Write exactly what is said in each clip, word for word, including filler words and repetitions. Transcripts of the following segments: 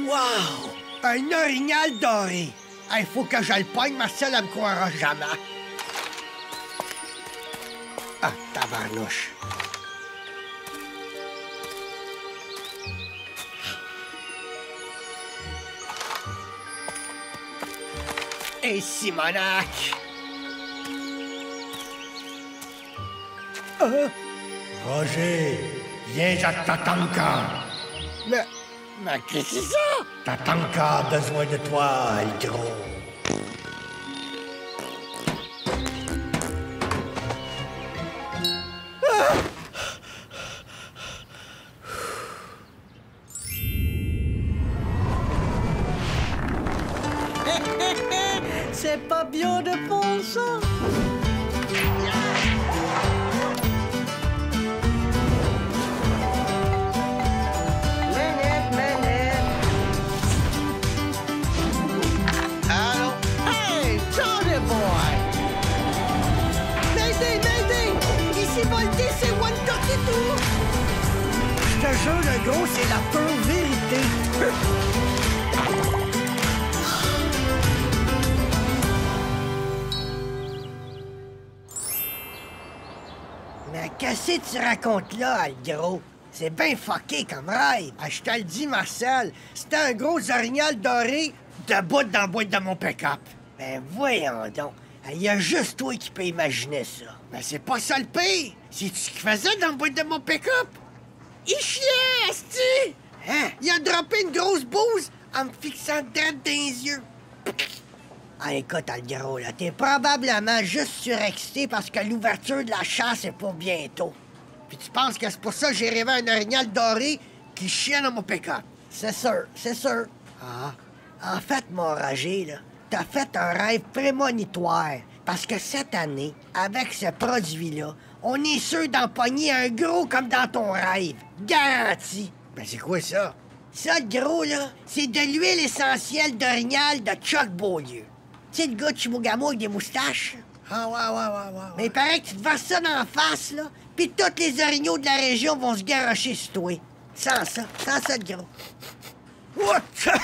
Wow! Un orignal doré. Il faut que je le pogne, Marcel, elle me croira jamais. Ah, tabarnouche. Et Simonac! Euh? Roger, viens à Tatanka. Mais, mais qu'est-ce que c'est ça? Tatanka a besoin de toi, le gros. Ah! C'est pas bien de faire ça. Minute, minute. Allô? Hey, Johnny boy! Mayday, Mayday! Ici Volté, c'est One Ducky tout! Je te jure, le gros, c'est la pure vérité. Mais qu'est-ce que tu racontes là, le gros? C'est bien fucké comme rêve. Ah, je te le dis, Marcel, c'était un gros orignal doré debout dans la boîte de mon pick-up. Ben voyons donc. Il y a juste toi qui peux imaginer ça. Mais c'est pas ça le pire. C'est-tu ce qu'il faisait dans la boîte de mon pick-up? Il chiait, asti! Hein? Il a droppé une grosse bouse en me fixant droit dans les yeux. Ah, écoute, le gros, là, t'es probablement juste surexcité parce que l'ouverture de la chasse est pour bientôt. Puis tu penses que c'est pour ça que j'ai rêvé un orignal doré qui chiait dans mon pick-up. C'est sûr, c'est sûr. Ah, en fait, mon Roger, là, t'as fait un rêve prémonitoire. Parce que cette année, avec ce produit-là, on est sûr d'empoigner un gros comme dans ton rêve. Garanti. Ben, c'est quoi ça? Ça, le gros, là, c'est de l'huile essentielle d'orignal de Chuck Beaulieu. Tu sais, le gars de Chibougamau avec des moustaches? Ah, ouais, ouais, ouais, ouais. Mais il paraît que tu te verses ça dans la face, là, puis tous les orignaux de la région vont se garrocher sur toi. Sans ça, sans ça, le gros. What?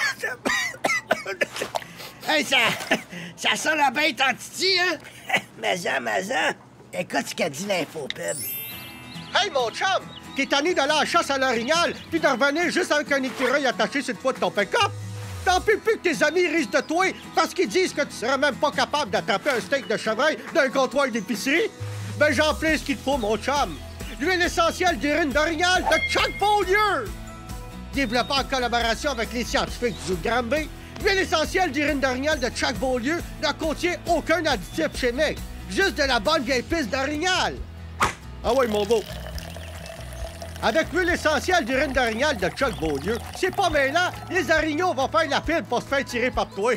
Hey, ça... ça sent la bête en titi, hein? Mazan, mazan. Écoute ce qu'a dit l'infopub. Hey, mon chum! T'es tanné d'aller à la chasse à l'orignal, puis de revenir juste avec un écureuil attaché sur le toit de ton pick-up? T'en peux plus que tes amis risent de toi parce qu'ils disent que tu serais même pas capable d'attraper un steak de chevreuil d'un comptoir d'épicerie? Ben, j'en plais ce qu'il te faut, mon chum. L'huile essentielle d'urine d'orignal de Chuck Beaulieu! Développé en collaboration avec les scientifiques du zoo de Granby, l'huile essentielle d'urine d'orignal de Chuck Beaulieu ne contient aucun additif chimique. Juste de la bonne vieille piste d'orignal. Ah ouais, mon beau. Avec l'huile essentielle d'urine d'orignal de Chuck Beaulieu, c'est pas mêlant, les orignaux vont faire la pile pour se faire tirer par toi.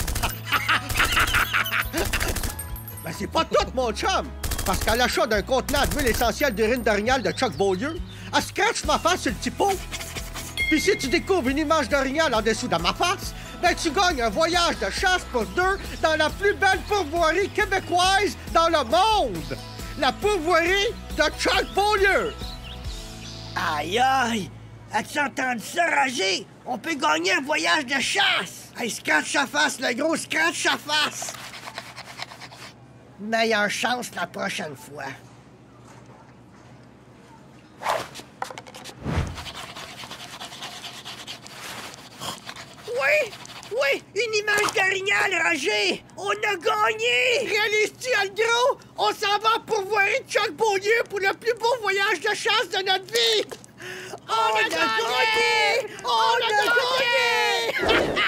Ben c'est pas tout, mon chum! Parce qu'à l'achat d'un contenant d'huile essentielle d'urine d'orignal de Chuck Beaulieu, elle scratch ma face sur le petit pot. Puis si tu découvres une image d'orignal en dessous de ma face, ben tu gagnes un voyage de chasse pour deux dans la plus belle pourvoirie québécoise dans le monde! La pourvoirie de Chuck Beaulieu! Aïe, aïe! As-tu entendu ça, Roger? On peut gagner un voyage de chasse! Hey, scratch sa face, le gros, scratch sa face! Meilleure chance la prochaine fois. Oui! Oui! Une image d'orignal, Roger! On a gagné! Réalise-tu, le gros? On s'en va pour voir Chuck Beaulieu pour le plus beau voyage de chasse de notre vie! On, On a, a gagné! gagné! On, On a, a gagné! gagné!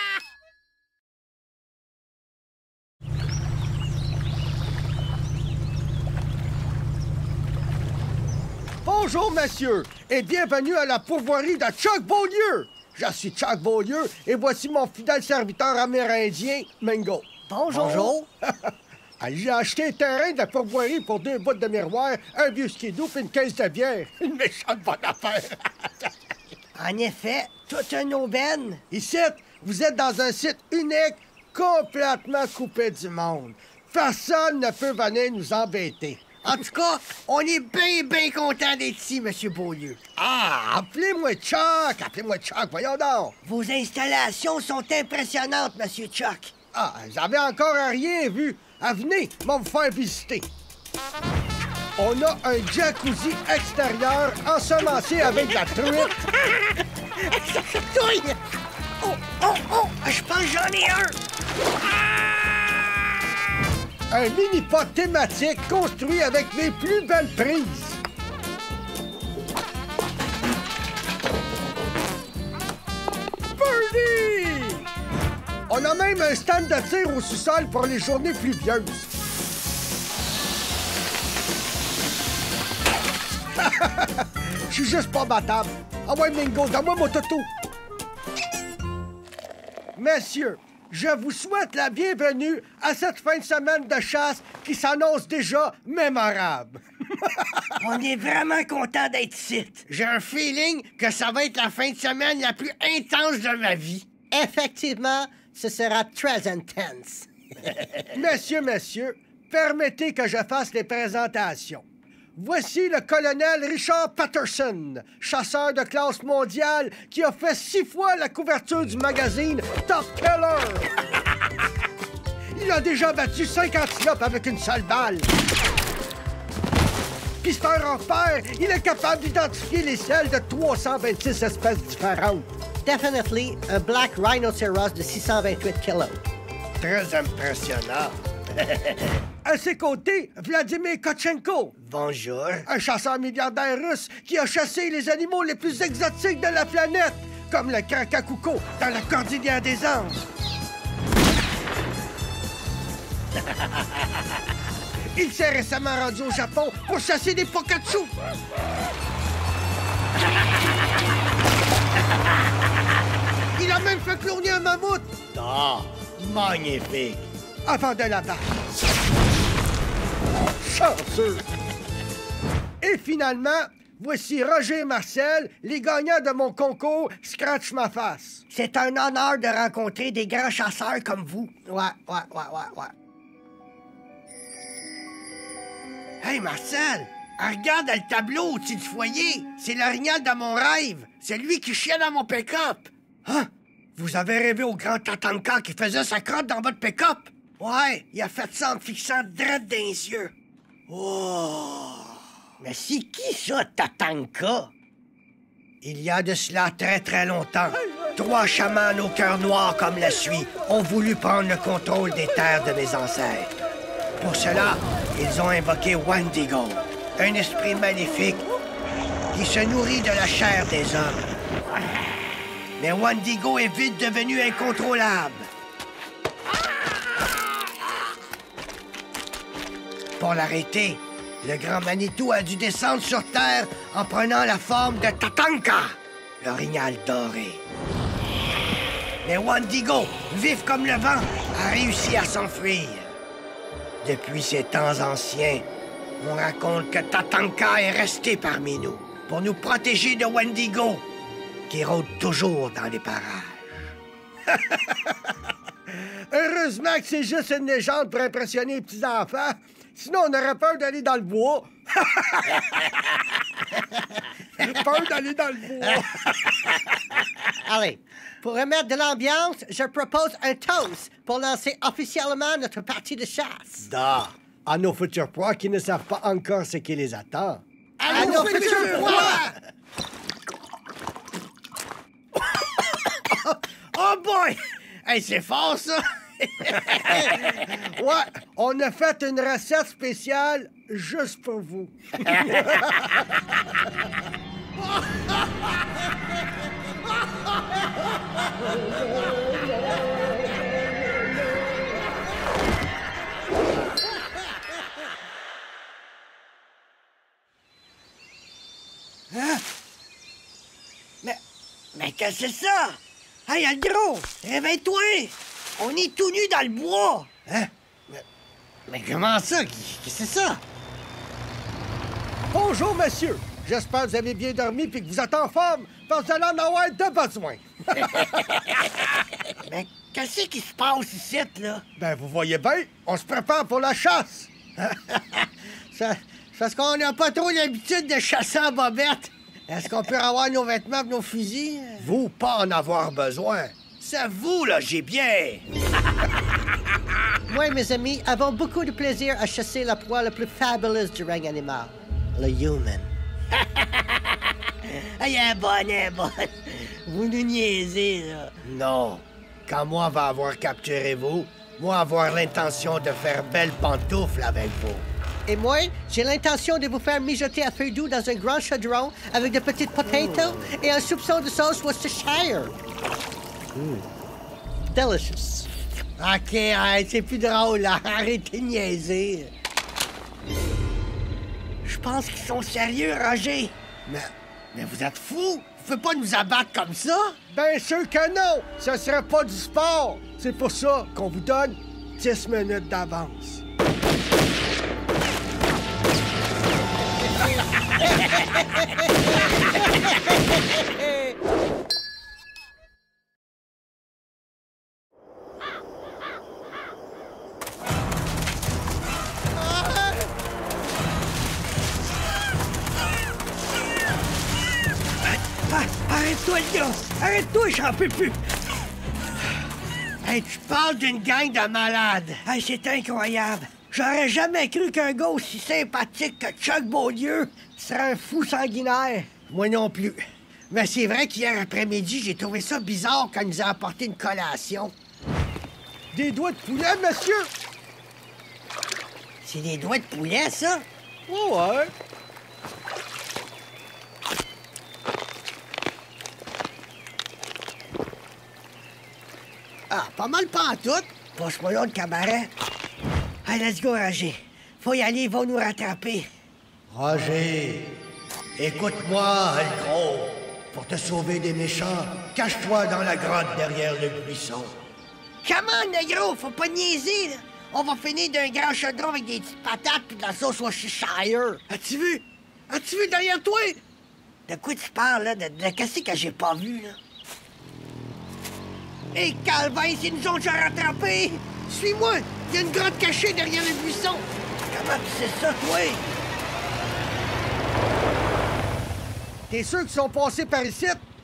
Bonjour, monsieur, et bienvenue à la pourvoirie de Chuck Beaulieu! Je suis Chuck Beaulieu et voici mon fidèle serviteur amérindien, Mingo. Bonjour. Bonjour. J'ai acheté un terrain de la pourvoirie pour deux bouts de miroir, un vieux skidoo et une caisse de bière. Une méchante bonne affaire. En effet, toute une aubaine. Ici, vous êtes dans un site unique, complètement coupé du monde. Personne ne peut venir nous embêter. En tout cas, on est bien, bien content d'être ici, Monsieur Beaulieu. Ah, appelez-moi Chuck! Appelez-moi Chuck, voyons donc! Vos installations sont impressionnantes, Monsieur Chuck. Ah, j'avais encore rien vu. Ah, venez, on va vous faire visiter. On a un jacuzzi extérieur ensemencé avec de la truite. Ça chatouille! Oh, oh, oh! Je pense que j'en ai un! Un mini-pot thématique construit avec mes plus belles prises. Birdie! On a même un stand de tir au sous-sol pour les journées pluvieuses. Je suis juste pas battable. Ah ouais, Mingo, donne-moi mon toto. Messieurs, je vous souhaite la bienvenue à cette fin de semaine de chasse qui s'annonce déjà mémorable. On est vraiment content d'être ici. J'ai un feeling que ça va être la fin de semaine la plus intense de ma vie. Effectivement, ce sera très intense. Messieurs, messieurs, permettez que je fasse les présentations. Voici le colonel Richard Patterson, chasseur de classe mondiale qui a fait six fois la couverture du magazine Top Killer. Il a déjà battu cinq antilopes avec une seule balle. Pisteur en fer, il est capable d'identifier les selles de trois cent vingt-six espèces différentes. Definitely a black rhinoceros de six cent vingt-huit kilos. Très impressionnant. À ses côtés, Vladimir Kotchenko. Bonjour. Un chasseur milliardaire russe qui a chassé les animaux les plus exotiques de la planète, comme le Kakakuko dans la cordillère des Andes. Il s'est récemment rendu au Japon pour chasser des Pikachu. Il a même fait cloner un mammouth. Ah, magnifique. Avant de la battre. Chanceux! Et finalement, voici Roger et Marcel, les gagnants de mon concours Scratch ma face. C'est un honneur de rencontrer des grands chasseurs comme vous. Ouais, ouais, ouais, ouais, ouais. Hey, Marcel, regarde le tableau au-dessus du foyer. C'est l'orignal de mon rêve. C'est lui qui chiait dans mon pick-up. Hein? Vous avez rêvé au grand Tatanka qui faisait sa crotte dans votre pick-up? Ouais, il a fait ça en me fixant drette dans les yeux. Oh! Mais c'est qui ça, Tatanka? Il y a de cela très très longtemps, trois chamans au cœur noir comme la suie ont voulu prendre le contrôle des terres de mes ancêtres. Pour cela, ils ont invoqué Wendigo, un esprit maléfique qui se nourrit de la chair des hommes. Mais Wendigo est vite devenu incontrôlable. Pour l'arrêter, le grand Manitou a dû descendre sur Terre en prenant la forme de Tatanka, l'orignal doré. Mais Wendigo, vif comme le vent, a réussi à s'enfuir. Depuis ces temps anciens, on raconte que Tatanka est resté parmi nous pour nous protéger de Wendigo, qui rôde toujours dans les parages. Heureusement que c'est juste une légende pour impressionner les petits-enfants. Sinon, on aurait peur d'aller dans le bois. Peur d'aller dans le bois. Allez, pour remettre de l'ambiance, je propose un toast pour lancer officiellement notre partie de chasse. Da. À nos futurs proies qui ne savent pas encore ce qui les attend. À, à nos, nos futurs proies! Oh boy! Hey, c'est fort, ça! Ouais, on a fait une recette spéciale juste pour vous. Hein? Mais, mais qu'est-ce que c'est ça? Hey, Aldro, réveille-toi! On est tout nus dans le bois! Hein? Mais, mais comment ça? Qu'est-ce que c'est ça? Bonjour, monsieur. J'espère que vous avez bien dormi et que vous êtes en forme, parce que vous allez en avoir de besoin. Mais qu'est-ce qui se passe ici, là? Ben, vous voyez bien, on se prépare pour la chasse. Ça, c'est parce qu'on n'a pas trop l'habitude de chasser en bobette. Est-ce qu'on peut avoir nos vêtements et nos fusils? Vous, pas en avoir besoin. C'est vous, là, j'ai bien. Moi et mes amis avons beaucoup de plaisir à chasser la proie la plus fabuleuse du règne animal, le human. Ah, elle est bonne, elle est bonne. Vous nous niaisez, là. Non. Quand moi va avoir capturé vous, moi avoir l'intention de faire belle pantoufle avec vous. Et moi, j'ai l'intention de vous faire mijoter à feu doux dans un grand chaudron avec de petites potatoes et un soupçon de sauce Worcestershire. Mm. Delicious. OK, arrête, c'est plus drôle, là. Arrêtez de niaiser. Je pense qu'ils sont sérieux, Roger. Mais, mais vous êtes fous. Vous pouvez pas nous abattre comme ça? Bien sûr que non! Ce serait pas du sport! C'est pour ça qu'on vous donne dix minutes d'avance. Ah, arrête-toi, là! Arrête-toi, j'en peux plus! Hey, tu parles d'une gang de malades! Hey, c'est incroyable! J'aurais jamais cru qu'un gars aussi sympathique que Chuck Beaulieu serait un fou sanguinaire! Moi non plus. Mais c'est vrai qu'hier après-midi, j'ai trouvé ça bizarre quand il nous a apporté une collation. Des doigts de poulet, monsieur? C'est des doigts de poulet, ça? Ouais, ouais. Ah, pas mal pantoute. Passe-moi là le cabaret. Allez, let's go, Roger. Faut y aller, ils vont nous rattraper. Roger, écoute-moi, le gros. Pour te sauver des méchants, cache-toi dans la grotte derrière le buisson. Comment, négro? Faut pas niaiser, là. On va finir d'un grand chaudron avec des petites patates puis de la sauce Worcestershire. As-tu vu? As-tu vu derrière toi? De quoi tu parles, là? De, de qu'est-ce que j'ai pas vu, là? Hé, hey, Calvin, c'est nous autres à rattraper! Suis-moi! Il y a une grotte cachée derrière le buisson! Comment tu sais ça, toi? T'es sûr qu'ils sont passés par ici?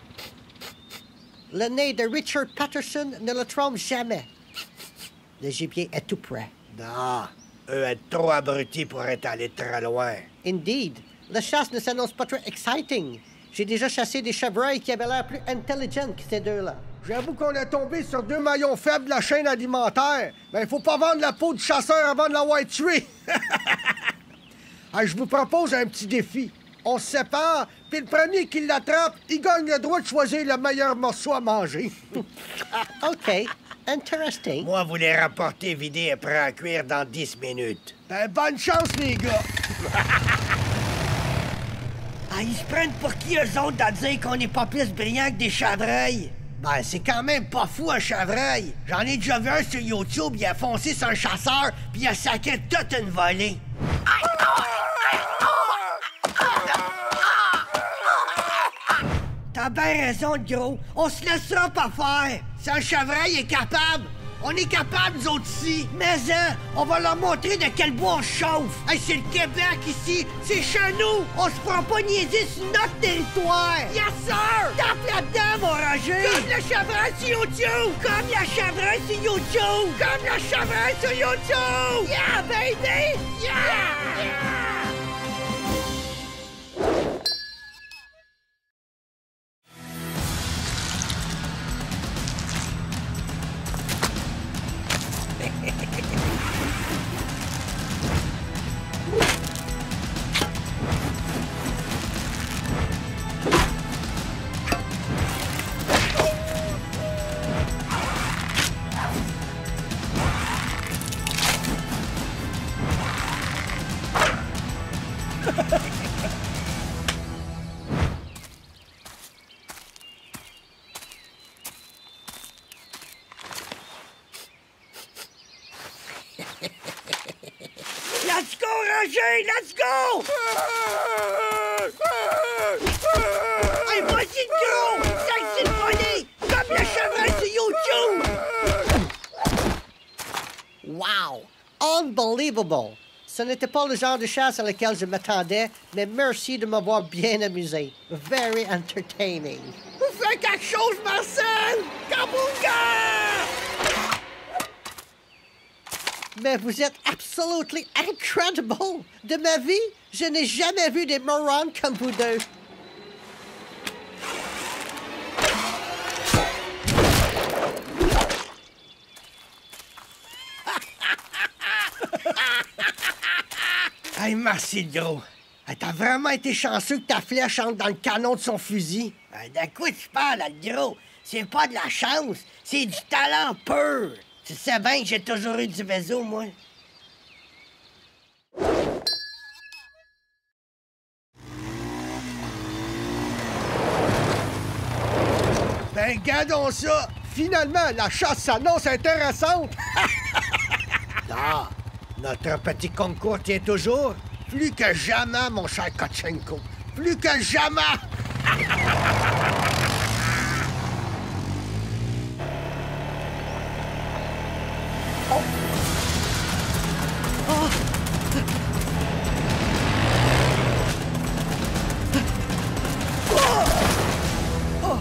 Le nez de Richard Patterson ne le trompe jamais. Le gibier est tout près. Non, eux êtes trop abrutis pour être allés très loin. Indeed. La chasse ne s'annonce pas très exciting. J'ai déjà chassé des chevreuils qui avaient l'air plus intelligents que ces deux-là. J'avoue qu'on est tombé sur deux maillons faibles de la chaîne alimentaire. Mais il faut pas vendre la peau du chasseur avant de l'avoir tué. Hey, je vous propose un petit défi. On se sépare, puis le premier qui l'attrape, il gagne le droit de choisir le meilleur morceau à manger. OK. Interesting. Moi, vous les rapportez vidés et prêts à cuire dans dix minutes. Ben, bonne chance, les gars. Ah, ils se prennent pour qui, eux autres, à dire qu'on n'est pas plus brillants que des chevreuils? Ben, c'est quand même pas fou, un chevreuil. J'en ai déjà vu un sur YouTube, il a foncé sur un chasseur, puis il a sacré toute une volée. T'as bien raison, le gros. On se laissera pas faire. Si un chevreuil est capable, on est capable, nous autres ici. Mais hein, on va leur montrer de quel bois on chauffe. Hey, c'est le Québec ici. C'est chez nous. On se prend pas niaiser sur notre territoire. Yes, sir! Tape là-dedans, mon Roger. Comme le chevreuil sur YouTube. Comme le chevreuil sur YouTube. Comme le chevreuil sur YouTube. Yeah, baby! Yeah! Yeah! Let's go, Roger! Let's go! Hey, vas-y, gros! Sexy le poney! Comme le chevreuil sur YouTube! Wow! Unbelievable! Ce n'était pas le genre de chasse à laquelle je m'attendais, mais merci de m'avoir bien amusé. Very entertaining. Vous faites quelque chose, Marcel! Kabunga! Mais vous êtes absolutely incredible! De ma vie, je n'ai jamais vu des morons comme vous deux. Hey, merci, gros. Hey, t'as vraiment été chanceux que ta flèche entre dans le canon de son fusil. Hey, de quoi tu parles, là, gros? C'est pas de la chance, c'est du talent pur. Tu sais bien que j'ai toujours eu du vaisseau, moi. Ben, gardons ça. Finalement, la chasse s'annonce intéressante. Ah, notre petit concours tient toujours. Plus que jamais, mon cher Kotchenko. Plus que jamais! Oh. Oh. Oh.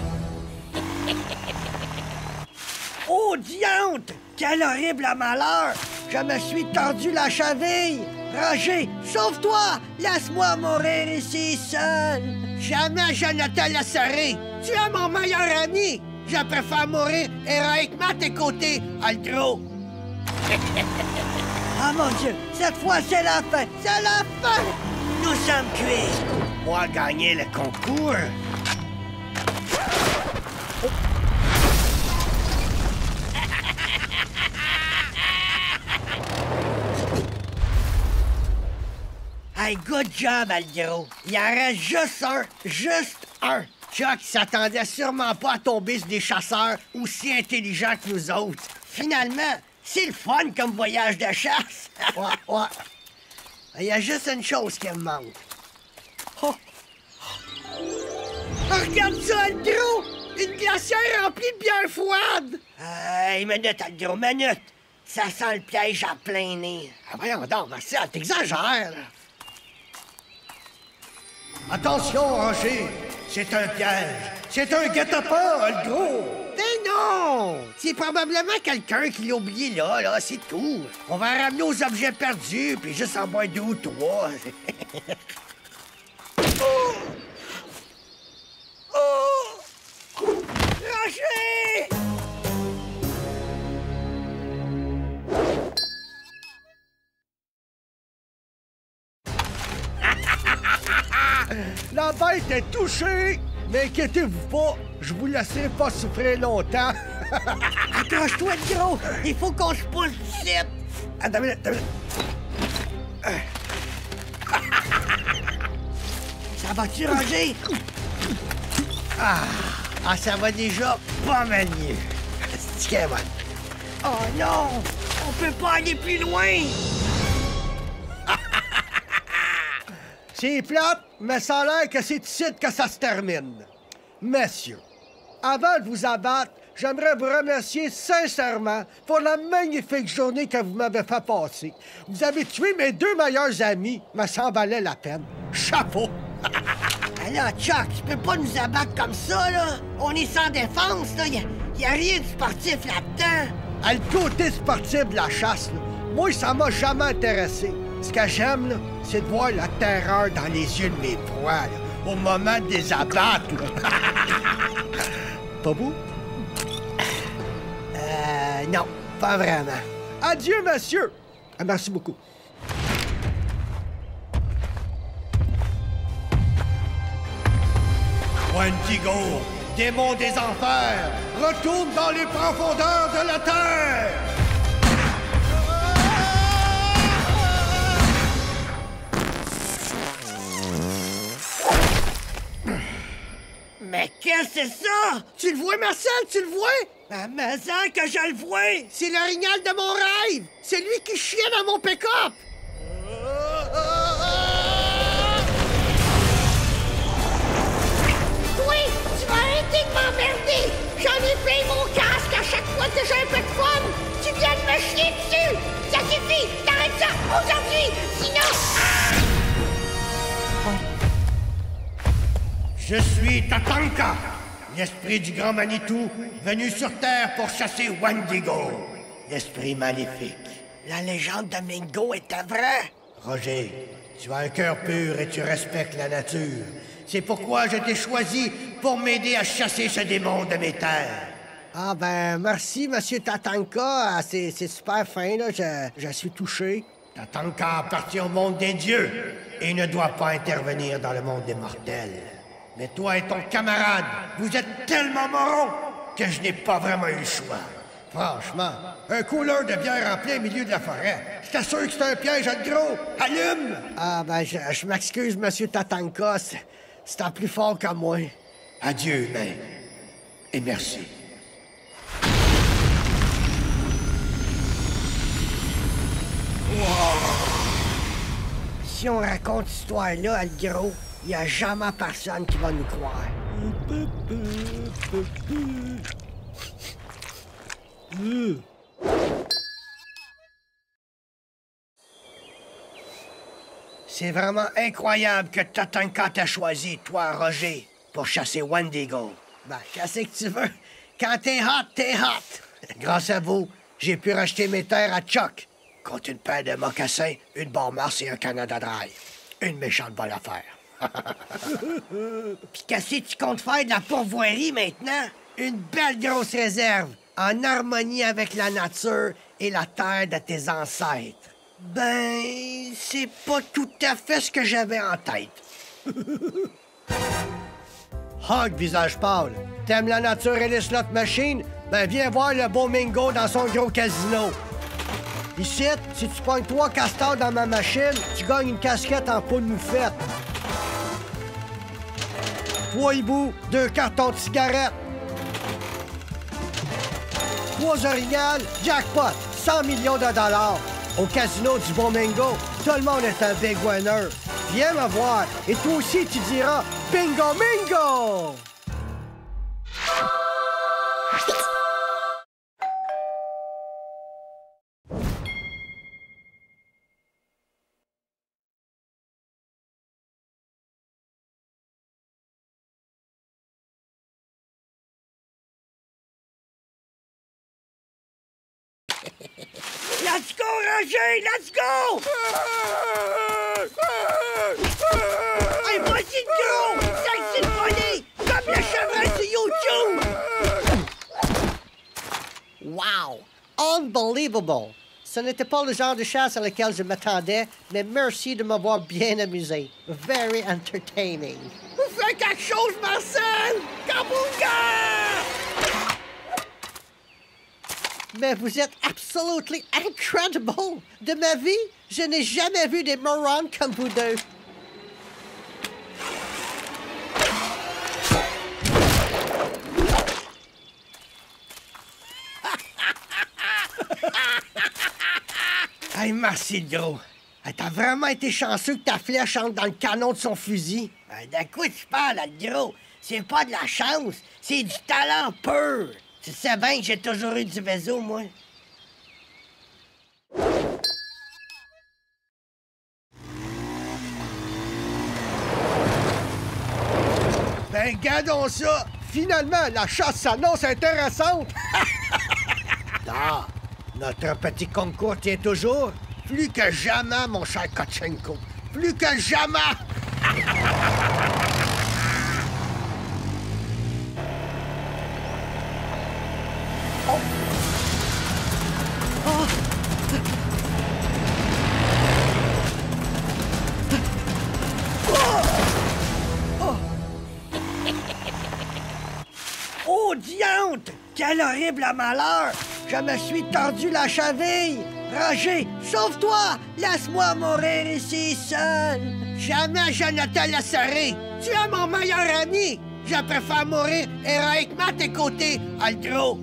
Oh, diante! Quel horrible malheur! Je me suis tordu la cheville! Roger, sauve-toi! Laisse-moi mourir ici seul! Jamais je ne te laisserai! Tu es mon meilleur ami! Je préfère mourir héroïquement à tes côtés, Aldro! Ah mon Dieu! Cette fois, c'est la fin! C'est la fin! Nous sommes cuits! Moi gagner le concours! Hey, good job, Aldro. Il en reste juste un. Juste un. Chuck s'attendait sûrement pas à tomber sur des chasseurs aussi intelligents que nous autres. Finalement, c'est le fun comme voyage de chasse. Ouais, ouais. Il y a juste une chose qui me manque. Oh. Oh, regarde ça, Aldro! Une glacière remplie de bière froide! Hey, minute, Aldro, minute! Ça sent le piège à plein nez. Ah, voyons donc, Marcel, t'exagères, là. Attention, Roger, c'est un piège. C'est un guet-apens, le gros. Mais non! C'est probablement quelqu'un qui l'a oublié là, là, c'est tout. On va ramener aux objets perdus, puis juste en boire deux ou trois. Oh! Oh! Roger! La bête est touchée! Mais inquiétez-vous pas, je vous laisserai pas souffrir longtemps. Accroche-toi, gros! Il faut qu'on se pousse d'ici! Attends une minute, attends une minute. Ça va-tu, Roger? Ah, ah, ça va déjà pas mal mieux. C'est qu'elle va. Oh non! On peut pas aller plus loin! C'est plate, mais ça a l'air que c'est ici que ça se termine. Messieurs, avant de vous abattre, j'aimerais vous remercier sincèrement pour la magnifique journée que vous m'avez fait passer. Vous avez tué mes deux meilleurs amis, mais ça en valait la peine. Chapeau! Alors, Chuck, tu peux pas nous abattre comme ça, là? On est sans défense, là. Y a, y a rien de sportif là-dedans. À le côté sportif de la chasse, là, moi, ça m'a jamais intéressé. Ce que j'aime, là, c'est de voir la terreur dans les yeux de mes proies, là, au moment de les abattre, là. Pas vous? Euh, non, pas vraiment. Adieu, monsieur! Ah, merci beaucoup. Wendigo, démon des enfers, retourne dans les profondeurs de la terre! Mais qu'est-ce que c'est ça? Tu le vois, Marcel? Tu le vois? Ah, mais ça que je le vois! C'est l'orignal de mon rêve! C'est lui qui chiait dans mon pick-up! Oui! Tu vas arrêter de m'emmerder! J'en ai payé mon casque à chaque fois que j'ai un peu de fun! Tu viens de me chier dessus! Ça suffit! T'arrêtes! arrête ça aujourd'hui! Sinon... Je suis Tatanka, l'esprit du grand Manitou, venu sur Terre pour chasser Wendigo, l'esprit maléfique. La légende de Mingo était vraie? Roger, tu as un cœur pur et tu respectes la nature. C'est pourquoi je t'ai choisi pour m'aider à chasser ce démon de mes terres. Ah ben, merci, Monsieur Tatanka. C'est c'est super fin, là. Je, je suis touché. Tatanka appartient au monde des dieux et ne doit pas intervenir dans le monde des mortels. Mais toi et ton camarade, vous êtes tellement morons que je n'ai pas vraiment eu le choix. Franchement, un couleur de bière en plein milieu de la forêt. J'étais sûr que c'était un piège à gros. Allume! Ah ben, je, je m'excuse, Monsieur Tatanka. C'est- C'était plus fort que moi. Adieu, humain. Et merci. Si on raconte cette histoire-là, le gros, il n'y a jamais personne qui va nous croire. C'est vraiment incroyable que Tatanka t'a choisi, toi, Roger, pour chasser Wendigo. Ben, qu'est-ce que tu veux? Quand t'es hot, t'es hot. Grâce à vous, j'ai pu racheter mes terres à Chuck, contre une paire de mocassins, une barre Mars et un Canada Dry. Une méchante bonne affaire. Puis qu'est-ce que tu comptes faire de la pourvoirie maintenant? Une belle grosse réserve, en harmonie avec la nature et la terre de tes ancêtres. Ben, c'est pas tout à fait ce que j'avais en tête. Hog, visage pâle. T'aimes la nature et les slot machines? Ben, viens voir le beau Mingo dans son gros casino. Ici, si tu pognes trois castors dans ma machine, tu gagnes une casquette en peau de moufette. Trois hiboux, deux cartons de cigarettes. Trois orignales, jackpot, cent millions de dollars. Au casino du Bon Mingo, tout le monde est un big winner. Viens me voir, et toi aussi tu diras Bingo Mingo! Let's go, Roger! Let's go! Hey, vas-y, gros! C'est le voler! Comme le chevreuil sur YouTube! Wow! Unbelievable! Ce n'était pas le genre de chasse à laquelle je m'attendais, mais merci de m'avoir bien amusé. Very entertaining. Vous faites quelque chose, Marcel! Kabunga! Mais vous êtes absolutely incredible! De ma vie, je n'ai jamais vu des morons comme vous deux. Hey, merci, le gros. Hey, T'as vraiment été chanceux que ta flèche entre dans le canon de son fusil. Ben, de quoi tu parles, le gros? C'est pas de la chance, c'est du talent pur. Tu sais bien que j'ai toujours eu du vaisseau, moi. Ben, gardons ça. Finalement, la chasse s'annonce intéressante. Ah, notre petit concours tient toujours. Plus que jamais, mon cher Kotchenko. Plus que jamais! Oh. Oh. Oh. Oh, diantre! Quel horrible malheur! Je me suis tordu la cheville! Roger, sauve-toi! Laisse-moi mourir ici seul! Jamais je ne te laisserai! Tu es mon meilleur ami! Je préfère mourir héroïquement à tes côtés, Aldro!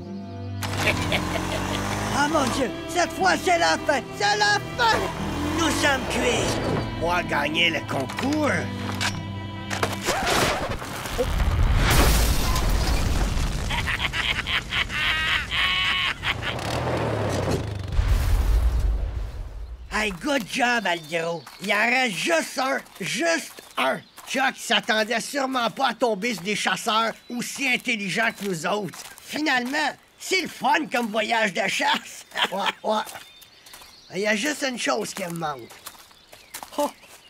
Ah mon Dieu! Cette fois, c'est la fin! C'est la fin! Nous sommes cuits! Moi gagner le concours! Hey, good job, Algro. Il en reste juste un. Juste un. Chuck s'attendait sûrement pas à tomber sur des chasseurs aussi intelligents que nous autres. Finalement, c'est le fun comme voyage de chasse. Ouais, ouais. Il y a juste une chose qui me manque. Oh.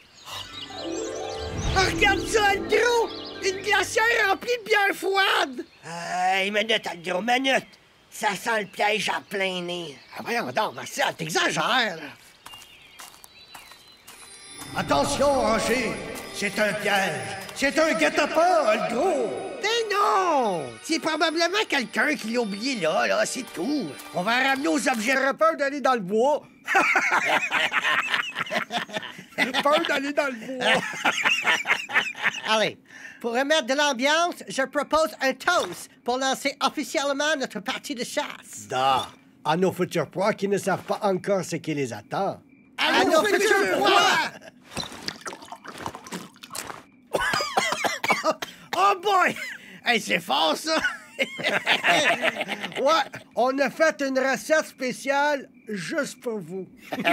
Oh, regarde ça, Algro! Une glacière remplie de bière froide! Hey, minute, Algro, minute! Ça sent le piège à plein nez. Ah, voyons donc, Marcel, t'exagères, là. Attention, Roger! C'est un piège! C'est un guet-apens, Algro! Mais non! C'est probablement quelqu'un qui l'a oublié là, là, c'est tout. On va ramener aux objets. J'aurais peur d'aller dans le bois. J'ai peur d'aller dans le bois. Allez, pour remettre de l'ambiance, je propose un toast pour lancer officiellement notre partie de chasse. Da! À nos futurs proies qui ne savent pas encore ce qui les attend. À, à nos, nos futurs proies! Oh boy! Hey, c'est fort, ça! Ouais, on a fait une recette spéciale juste pour vous.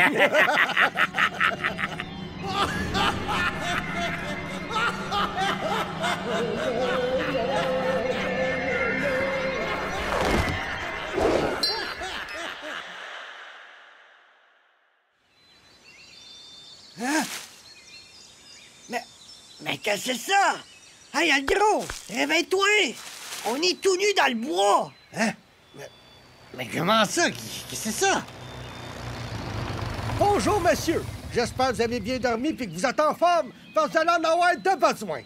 Hein? Mais, mais qu'est-ce que c'est ça? Hey, Algro, réveille-toi! On est tout nus dans le bois! Hein? Mais, mais comment ça? Qu'est-ce que c'est ça? Bonjour, monsieur! J'espère que vous avez bien dormi puis que vous êtes en forme, parce que vous allez en avoir de besoin.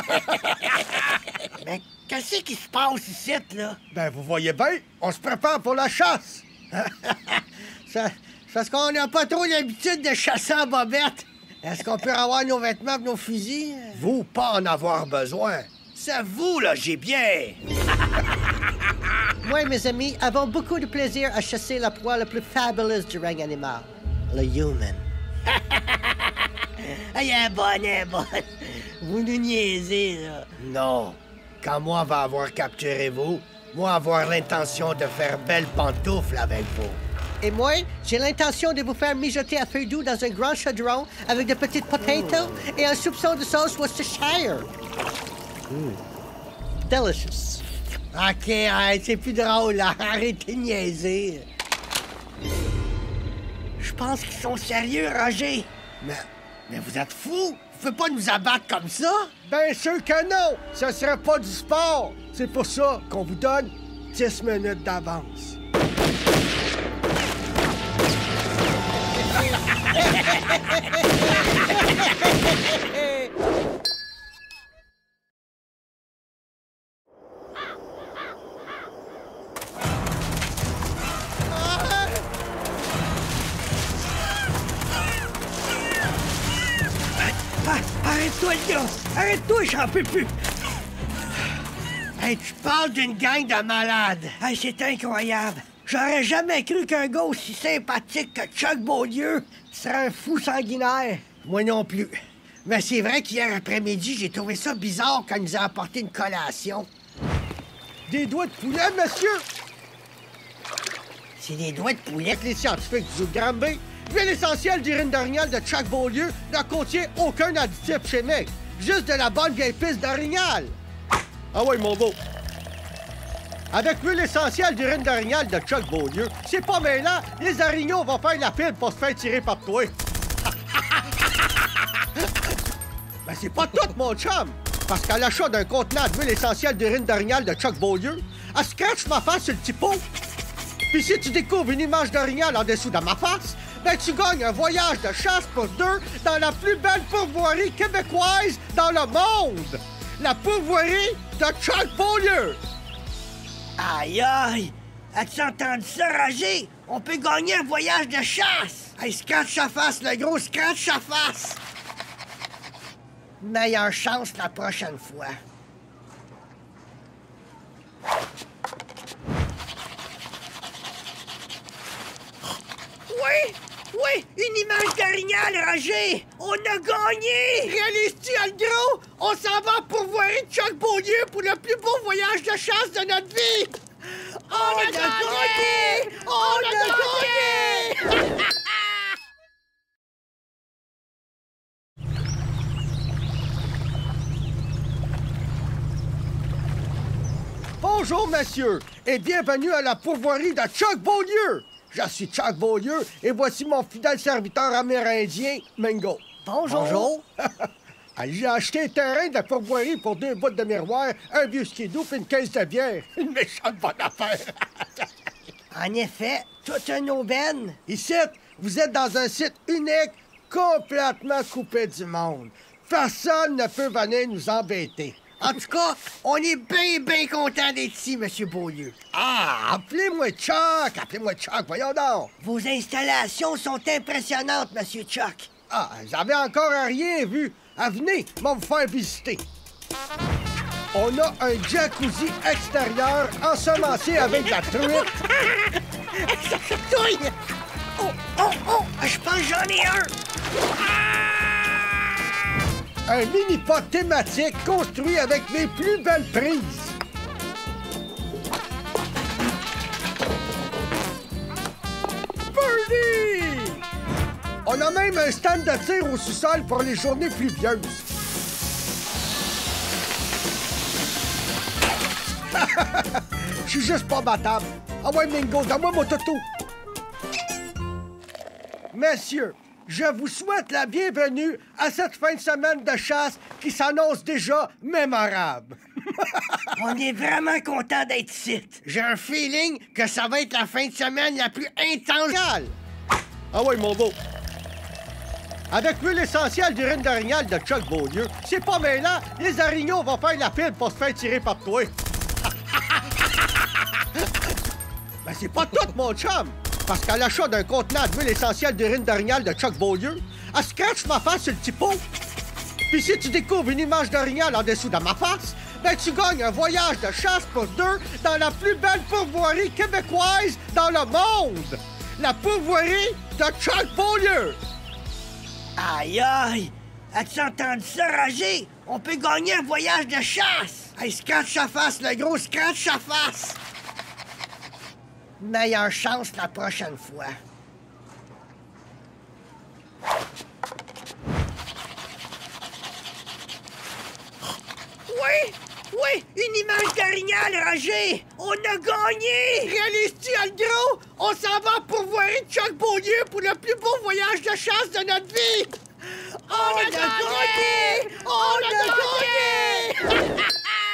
Mais qu'est-ce qui se passe ici, là? Ben, vous voyez bien, on se prépare pour la chasse. Ça, c'est parce qu'on n'a pas trop l'habitude de chasser en bobette. Est-ce qu'on peut avoir nos vêtements et nos fusils? Vous, pas en avoir besoin. C'est vous, là, j'ai bien. Moi et mes amis avons beaucoup de plaisir à chasser la proie la plus fabuleuse du règne animal, le human. Elle est bonne, elle est bonne. Vous nous niaisez, là. Non. Quand moi va avoir capturé vous, moi avoir l'intention de faire belle pantoufle avec vous. Et moi, j'ai l'intention de vous faire mijoter à feu doux dans un grand chaudron avec de petites potatoes et un soupçon de sauce Worcestershire. Mm. Delicious. OK, hey, c'est plus drôle, là. Arrêtez de niaiser. Je pense qu'ils sont sérieux, Roger. Mais, mais vous êtes fous? Vous pouvez pas nous abattre comme ça? Bien sûr que non! Ce serait pas du sport! C'est pour ça qu'on vous donne dix minutes d'avance. Arrête-toi, le gars! Arrête-toi, j'en peux plus! Hey, tu parles d'une gang de malades! Hey, c'est incroyable! J'aurais jamais cru qu'un gars aussi sympathique que Chuck Beaulieu serait un fou sanguinaire! Moi non plus. Mais c'est vrai qu'hier après-midi, j'ai trouvé ça bizarre quand il nous a apporté une collation. Des doigts de poulet, monsieur! C'est des doigts de poulet? Les scientifiques du Granby. L'huile essentielle d'urine d'orignal de Chuck Beaulieu ne contient aucun additif chimique. Juste de la bonne vieille piste d'orignal. Ah ouais, mon beau. Avec l'huile essentielle d'urine d'orignal de Chuck Beaulieu, c'est pas mêlant, les orignaux vont faire la pile pour se faire tirer par toi. Ben c'est pas tout, mon chum. Parce qu'à l'achat d'un contenant d'huile essentielle d'urine d'orignal de Chuck Beaulieu, elle scratch ma face sur le petit pot. Puis si tu découvres une image d'orignal en dessous de ma face, ben tu gagnes un voyage de chasse pour deux dans la plus belle pourvoirie québécoise dans le monde! La pourvoirie de Chuck Beaulieu! Aïe aïe! As-tu entendu ça, Roger? On peut gagner un voyage de chasse! Hey, scratch sa face, le gros, scratch sa face! Meilleure chance la prochaine fois. Oui! Oui! Une image d'orignal, Roger! On a gagné! Réalise-tu, Algro? On s'en va pour voir Chuck Beaulieu pour le plus beau voyage de chasse de notre vie! On, On a, a gagné! gagné! On, On a gagné! gagné! Bonjour, monsieur, et bienvenue à la pourvoirie de Chuck Beaulieu. Je suis Chuck Beaulieu, et voici mon fidèle serviteur amérindien, Mingo. Bonjour. Bonjour. J'ai acheté un terrain de la pourvoirie pour deux bouts de miroir, un vieux skidoo et une caisse de bière. Une méchante bonne affaire. En effet, toute une aubaine. Ici, vous êtes dans un site unique, complètement coupé du monde. Personne ne peut venir nous embêter. En tout cas, on est bien, bien content d'être ici, Monsieur Beaulieu. Ah, appelez-moi Chuck, appelez-moi Chuck, voyons donc. Vos installations sont impressionnantes, Monsieur Chuck. Ah, j'avais encore rien vu. Ah, venez, on va vous faire visiter. On a un jacuzzi extérieur ensemencé avec de la truite. Ça chatouille! Oh, oh, oh! Je pense que j'en ai un! Un mini-pot thématique construit avec mes plus belles prises. Birdie! On a même un stand de tir au sous-sol pour les journées pluvieuses. Je suis juste pas battable. Ah ouais, Mingo, donne-moi mon toutou. Messieurs, je vous souhaite la bienvenue à cette fin de semaine de chasse qui s'annonce déjà mémorable. On est vraiment content d'être ici. J'ai un feeling que ça va être la fin de semaine la plus intense. Ah ouais, mon beau. Avec l'huile essentielle d'urine d'orignal de Chuck Beaulieu, c'est pas mêlant, les arignons vont faire la pile pour se faire tirer par toi. Ben, c'est pas tout, mon chum! Parce qu'à l'achat d'un contenant d'huile essentielle d'urine d'orignal de Chuck Beaulieu, elle scratch ma face sur le petit pot. Puis si tu découvres une image d'orignal en dessous de ma face, ben tu gagnes un voyage de chasse pour deux dans la plus belle pourvoirie québécoise dans le monde! La pourvoirie de Chuck Beaulieu! Aïe aïe! As-tu entendu ça, Roger? On peut gagner un voyage de chasse! Hey, scratch sa face, le gros scratch sa face! Meilleure chance la prochaine fois. Oui! Oui! Une image d'orignal, Roger! On a gagné! Réalise-tu, le gros? On s'en va pour voir Chuck Beaulieu pour le plus beau voyage de chasse de notre vie! On, On a, a gagné! gagné! On, On a, a gagné! gagné!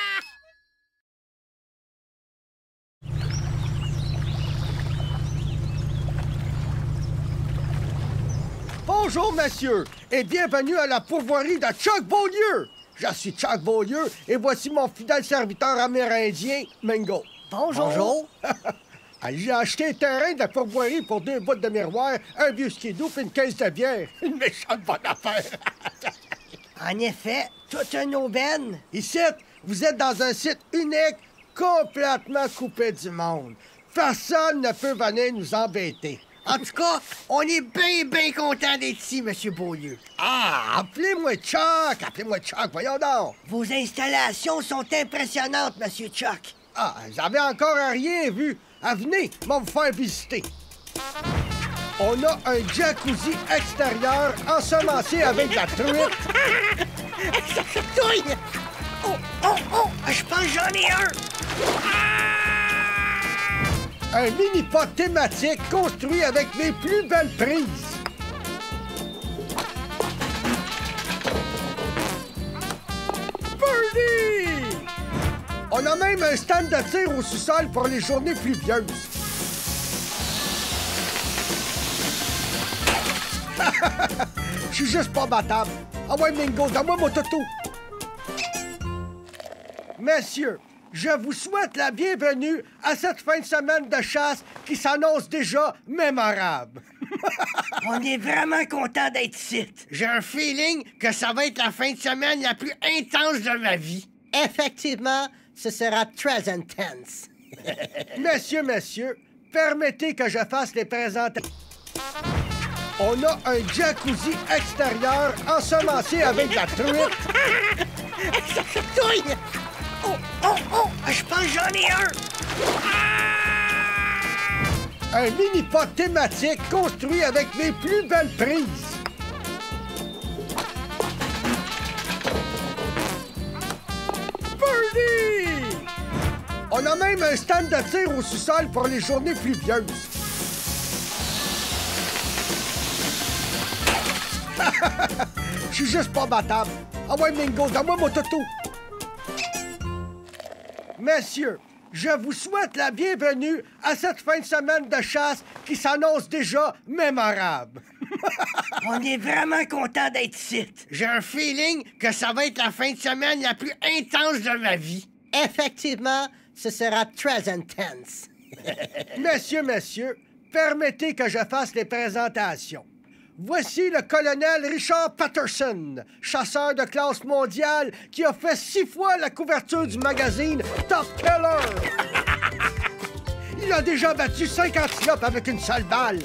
Bonjour, monsieur, et bienvenue à la pourvoirie de Chuck Beaulieu. Je suis Chuck Beaulieu, et voici mon fidèle serviteur amérindien, Mingo. Bonjour. Bonjour. J'ai acheté un terrain de la pourvoirie pour deux bouts de miroir, un vieux skidoo et une caisse de bière. Une méchante bonne affaire. En effet, toute une aubaine. Ici, vous êtes dans un site unique, complètement coupé du monde. Personne ne peut venir nous embêter. En tout cas, on est bien, bien content d'être ici, Monsieur Beaulieu. Ah, appelez-moi Chuck, appelez-moi Chuck, voyons donc. Vos installations sont impressionnantes, Monsieur Chuck. Ah, j'avais encore rien vu. Ah, venez, on va vous faire visiter. On a un jacuzzi extérieur ensemencé avec de la truite. Ça chatouille! Oh, oh, oh! Je pense que j'en ai un! Un mini-pot thématique construit avec mes plus belles prises. Birdie! On a même un stand de tir au sous-sol pour les journées pluvieuses. Je suis juste pas battable. Ah ouais, Mingo, donne-moi mon toutou. Messieurs, je vous souhaite la bienvenue à cette fin de semaine de chasse qui s'annonce déjà mémorable. On est vraiment content d'être ici. J'ai un feeling que ça va être la fin de semaine la plus intense de ma vie. Effectivement, ce sera très intense. Messieurs, messieurs, permettez que je fasse les présentations. On a un jacuzzi extérieur ensemencé avec de la truite. Ça chatouille! Oh, oh, oh! Je pense que j'en ai un! Un mini-pot thématique construit avec mes plus belles prises. Birdie! On a même un stand de tir au sous-sol pour les journées pluvieuses. Je suis juste pas battable. Ah ouais, Mingo, donne-moi mon toutou. Messieurs, je vous souhaite la bienvenue à cette fin de semaine de chasse qui s'annonce déjà mémorable. On est vraiment content d'être ici. J'ai un feeling que ça va être la fin de semaine la plus intense de ma vie. Effectivement, ce sera très intense. Messieurs, messieurs, permettez que je fasse les présentations. Voici le colonel Richard Patterson, chasseur de classe mondiale qui a fait six fois la couverture du magazine Top Killer. Il a déjà battu cinq antilopes avec une seule balle.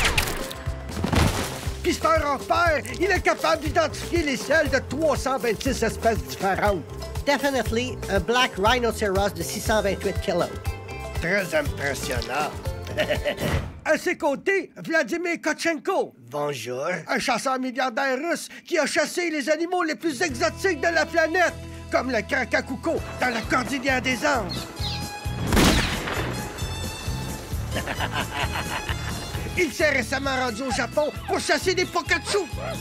Pisteur en fer, il est capable d'identifier les selles de trois cent vingt-six espèces différentes. Definitely a black rhinoceros de six cent vingt-huit kilos. Très impressionnant. À ses côtés, Vladimir Kotchenko. Bonjour. Un chasseur milliardaire russe qui a chassé les animaux les plus exotiques de la planète, comme le Kakakuko dans la cordillère des Andes. Il s'est récemment rendu au Japon pour chasser des Pikachu.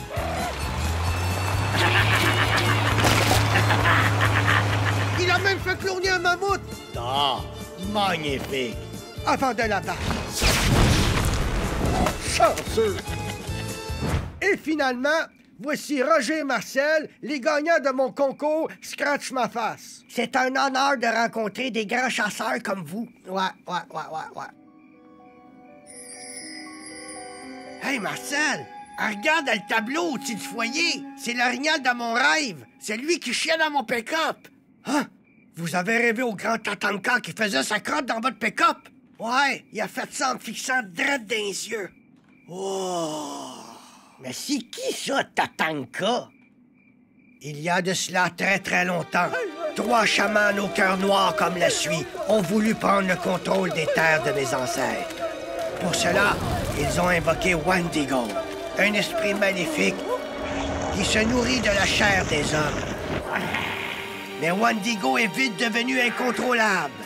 Il a même fait cloner un mammouth. Ah, magnifique. Avant de l'abattre. Chanceux. Et finalement, voici Roger et Marcel, les gagnants de mon concours Scratch ma face. C'est un honneur de rencontrer des grands chasseurs comme vous. Ouais, ouais, ouais, ouais, ouais. Hey, Marcel, regarde le tableau au-dessus du foyer. C'est l'orignal de mon rêve. C'est lui qui chiait dans mon pick-up. Hein? Vous avez rêvé au grand Tatanka qui faisait sa crotte dans votre pick-up? Ouais, il a fait ça en me fixant drette dans les yeux. Oh! Mais c'est qui ça, Tatanka? Il y a de cela très très longtemps, trois chamans au cœur noir comme la suie ont voulu prendre le contrôle des terres de mes ancêtres. Pour cela, ils ont invoqué Wendigo, un esprit maléfique qui se nourrit de la chair des hommes. Mais Wendigo est vite devenu incontrôlable.